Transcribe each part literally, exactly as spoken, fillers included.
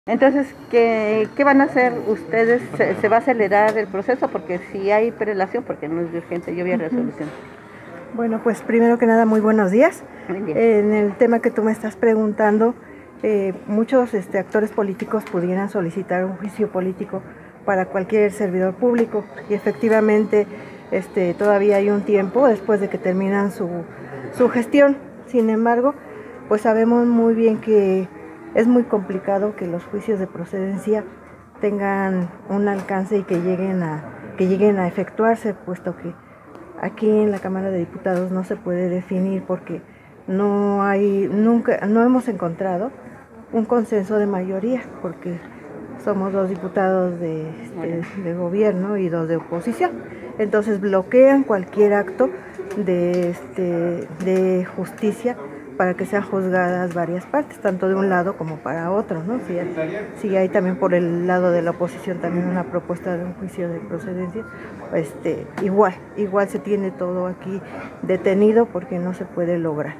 Entonces, ¿qué, qué van a hacer ustedes? ¿Se, se va a acelerar el proceso? Porque si hay prelación, porque no es de urgente, yo vi resolución. Bueno, pues primero que nada, muy buenos días. Eh, en el tema que tú me estás preguntando, eh, muchos este, actores políticos pudieran solicitar un juicio político para cualquier servidor público y efectivamente este, todavía hay un tiempo después de que terminan su, su gestión. Sin embargo, pues sabemos muy bien que es muy complicado que los juicios de procedencia tengan un alcance y que lleguen a, que lleguen a efectuarse, puesto que aquí en la Cámara de Diputados no se puede definir porque no hay, nunca, no hemos encontrado un consenso de mayoría, porque somos dos diputados de, de, de gobierno y dos de oposición. Entonces bloquean cualquier acto de, este, de justicia para que sean juzgadas varias partes, tanto de un lado como para otro, ¿no? Si hay, si hay también por el lado de la oposición también una propuesta de un juicio de procedencia, este, igual, igual se tiene todo aquí detenido porque no se puede lograr.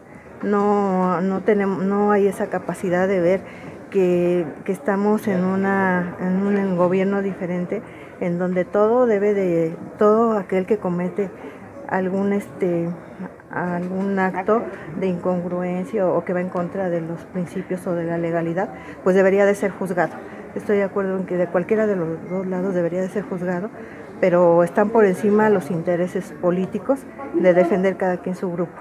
No, no, tenemos, no hay esa capacidad de ver que, que estamos en, una, en un gobierno diferente, en donde todo debe de, todo aquel que comete algún este algún acto de incongruencia o que va en contra de los principios o de la legalidad, pues debería de ser juzgado. Estoy de acuerdo en que de cualquiera de los dos lados debería de ser juzgado, pero están por encima los intereses políticos de defender cada quien su grupo.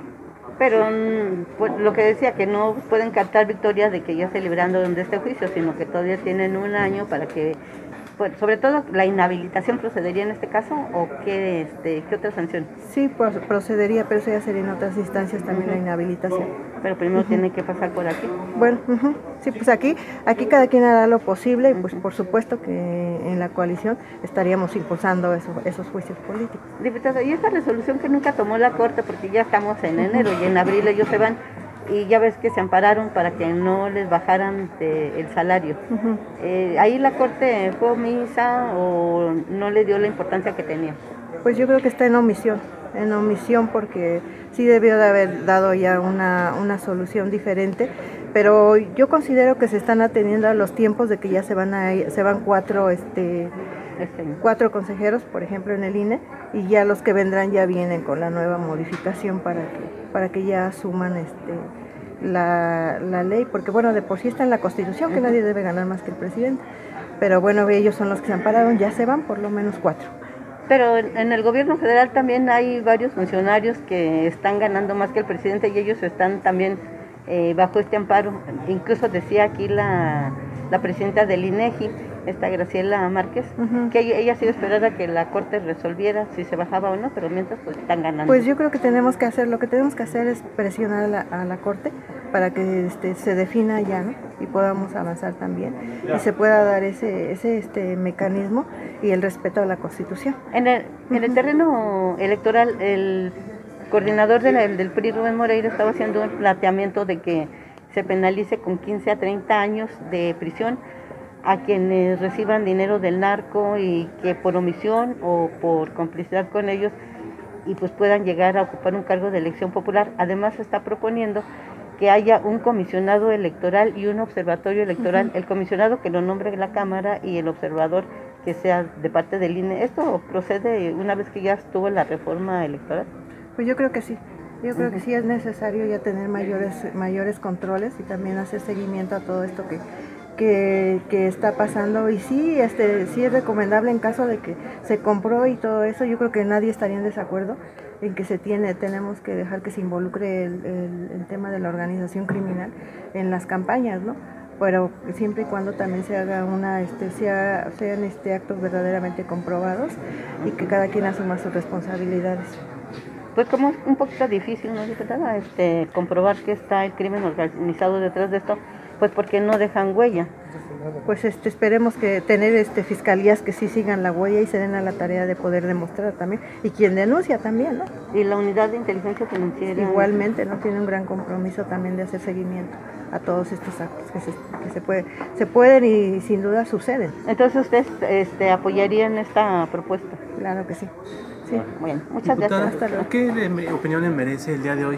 Pero pues, lo que decía, que no pueden cantar victorias de que ya se libraron de este juicio, sino que todavía tienen un año para que, pues, sobre todo, ¿la inhabilitación procedería en este caso o qué, este, qué otra sanción? Sí, pues, procedería, pero eso ya sería en otras instancias también uh-huh. La inhabilitación. Pero primero uh-huh. tiene que pasar por aquí. Bueno, uh-huh. sí, pues aquí, aquí cada quien hará lo posible y pues uh-huh. por supuesto que en la coalición estaríamos impulsando eso, esos juicios políticos. Diputada, y esa resolución que nunca tomó la Corte, porque ya estamos en enero uh-huh. y en abril ellos se van, y ya ves que se ampararon para que no les bajaran de, el salario. Uh-huh. eh, ¿Ahí la Corte fue omisa o no le dio la importancia que tenía? Pues yo creo que está en omisión, en omisión porque sí debió de haber dado ya una, una solución diferente, pero yo considero que se están atendiendo a los tiempos de que ya se van a se van cuatro este cuatro consejeros, por ejemplo, en el I N E, y ya los que vendrán ya vienen con la nueva modificación para que para que ya asuman este la, la ley, porque bueno, de por sí está en la Constitución que nadie debe ganar más que el presidente, pero bueno, ellos son los que se ampararon, ya se van por lo menos cuatro. Pero en el gobierno federal también hay varios funcionarios que están ganando más que el presidente y ellos están también eh, bajo este amparo. Incluso decía aquí la, la presidenta del INEGI, esta Graciela Márquez, uh-huh. que ella, ella sí esperaba que la Corte resolviera si se bajaba o no, pero mientras pues están ganando. Pues yo creo que tenemos que hacer, lo que tenemos que hacer es presionar a la, a la Corte para que este, se defina ya, ¿no? Y podamos avanzar también y se pueda dar ese, ese este mecanismo y el respeto a la Constitución. En el, uh-huh. en el terreno electoral, el coordinador de la, del P R I, Rubén Moreira, estaba haciendo un planteamiento de que se penalice con quince a treinta años de prisión a quienes reciban dinero del narco y que por omisión o por complicidad con ellos y pues puedan llegar a ocupar un cargo de elección popular. Además se está proponiendo que haya un comisionado electoral y un observatorio electoral, uh-huh. el comisionado que lo nombre la Cámara y el observador que sea de parte del I N E. ¿Esto procede una vez que ya estuvo la reforma electoral? Pues yo creo que sí. Yo creo uh-huh. que sí es necesario ya tener mayores mayores controles y también hacer seguimiento a todo esto que Que, que está pasando, y sí, este, sí es recomendable en caso de que se compró y todo eso. Yo creo que nadie estaría en desacuerdo en que se tiene, tenemos que dejar que se involucre el, el, el tema de la organización criminal en las campañas, ¿no? Pero siempre y cuando también se haga una, este, sea, sean este, actos verdaderamente comprobados y que cada quien asuma sus responsabilidades. Pues como es un poquito difícil, ¿no, diputada? Este, comprobar que está el crimen organizado detrás de esto, pues porque no dejan huella. Pues este, esperemos que tener este, fiscalías que sí sigan la huella y se den a la tarea de poder demostrar también, y quien denuncia también, ¿no? Y la unidad de inteligencia financiera. Igualmente, ¿no? Tiene un gran compromiso también de hacer seguimiento a todos estos actos que se, que se, puede, se pueden y sin duda suceden. Entonces usted este, apoyarían esta propuesta. Claro que sí. Sí. Bueno, muchas Diputada, gracias. ¿qué opinión le merece el día de hoy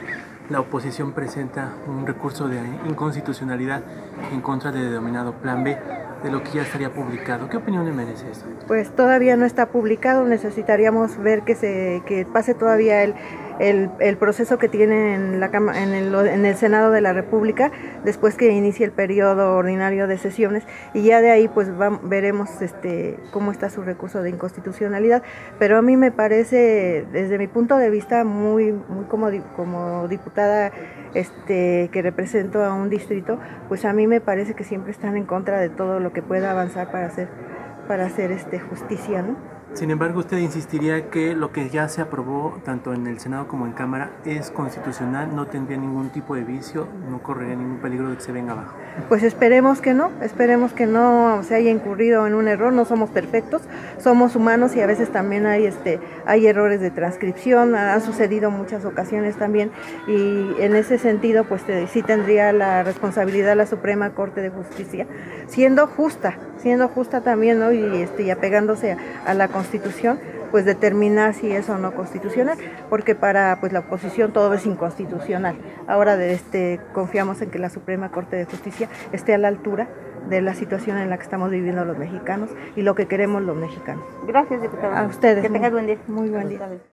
la oposición presenta un recurso de inconstitucionalidad en contra del denominado Plan B, de lo que ya estaría publicado. ¿Qué opinión le merece esto? Pues todavía no está publicado, necesitaríamos ver que se que pase todavía el, el, el proceso que tiene en, la, en, el, en el Senado de la República, después que inicie el periodo ordinario de sesiones, y ya de ahí pues va, veremos este, cómo está su recurso de inconstitucionalidad. Pero a mí me parece, desde mi punto de vista, muy, muy como, como diputada este, que represento a un distrito, pues a mí me parece que siempre están en contra de todo lo que pueda avanzar para hacer, para hacer este, justicia, ¿no? Sin embargo, usted insistiría que lo que ya se aprobó tanto en el Senado como en Cámara es constitucional, no tendría ningún tipo de vicio, no correría ningún peligro de que se venga abajo. Pues esperemos que no, esperemos que no se haya incurrido en un error, no somos perfectos, somos humanos y a veces también hay este hay errores de transcripción, ha sucedido muchas ocasiones también, y en ese sentido pues te, sí tendría la responsabilidad la Suprema Corte de Justicia, siendo justa, siendo justa también, ¿no? y, este, y apegándose a, a la Constitución, pues determinar si es o no constitucional, porque para pues la oposición todo es inconstitucional. Ahora de este confiamos en que la Suprema Corte de Justicia esté a la altura de la situación en la que estamos viviendo los mexicanos y lo que queremos los mexicanos. Gracias, diputada. A ustedes. Que tengas buen día. Muy buen día.